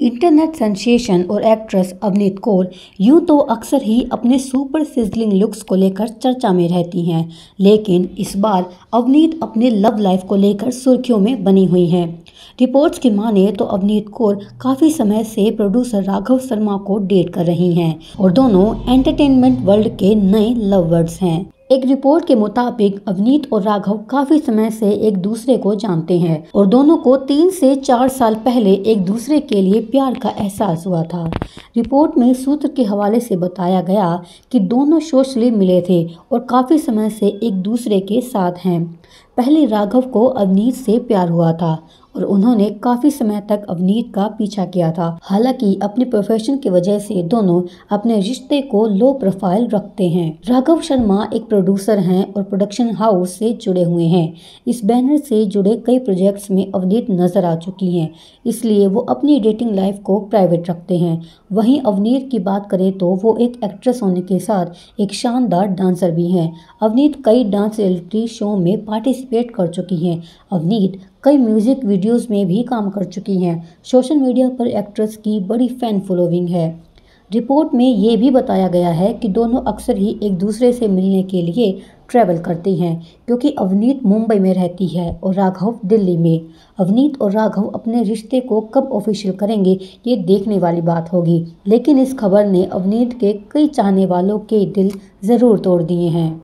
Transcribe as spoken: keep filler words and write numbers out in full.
Internet sensation और actress Avneet Kaur यूं तो अक्सर ही अपने सुपर सिजलिंग लुक्स को लेकर चर्चा में रहती हैं, लेकिन इस बार अवनीत अपने लव लाइफ को लेकर सुर्खियों में बनी हुई हैं। रिपोर्ट्स की माने तो अवनीत कौर काफ़ी समय से प्रोड्यूसर राघव शर्मा को डेट कर रही हैं और दोनों एंटरटेनमेंट वर्ल्ड के नए लव बर्ड्स हैं। एक रिपोर्ट के मुताबिक अवनीत और राघव काफी समय से एक दूसरे को जानते हैं और दोनों को तीन से चार साल पहले एक दूसरे के लिए प्यार का एहसास हुआ था। रिपोर्ट में सूत्र के हवाले से बताया गया कि दोनों सोशली मिले थे और काफी समय से एक दूसरे के साथ हैं। पहले राघव को अवनीत से प्यार हुआ था और उन्होंने काफी समय तक अवनीत का पीछा किया था। हालांकि अपनी प्रोफेशन की वजह से दोनों अपने रिश्ते को लो प्रोफाइल रखते हैं। राघव शर्मा एक प्रोड्यूसर हैं और प्रोडक्शन हाउस से जुड़े हुए हैं। इस बैनर से जुड़े कई प्रोजेक्ट्स में अवनीत नजर आ चुकी हैं, इसलिए वो अपनी डेटिंग लाइफ को प्राइवेट रखते हैं। वहीं अवनीत की बात करें तो वो एक एक्ट्रेस होने के साथ एक शानदार डांसर भी हैं। अवनीत कई डांस रियलिटी शो में पार्टिसिपेट कर चुकी हैं। अवनीत कई म्यूजिक वीडियोस में भी काम कर चुकी हैं। सोशल मीडिया पर एक्ट्रेस की बड़ी फैन फॉलोइंग है। रिपोर्ट में ये भी बताया गया है कि दोनों अक्सर ही एक दूसरे से मिलने के लिए ट्रैवल करते हैं, क्योंकि अवनीत मुंबई में रहती है और राघव दिल्ली में। अवनीत और राघव अपने रिश्ते को कब ऑफिशियल करेंगे ये देखने वाली बात होगी, लेकिन इस खबर ने अवनीत के कई चाहने वालों के दिल जरूर तोड़ दिए हैं।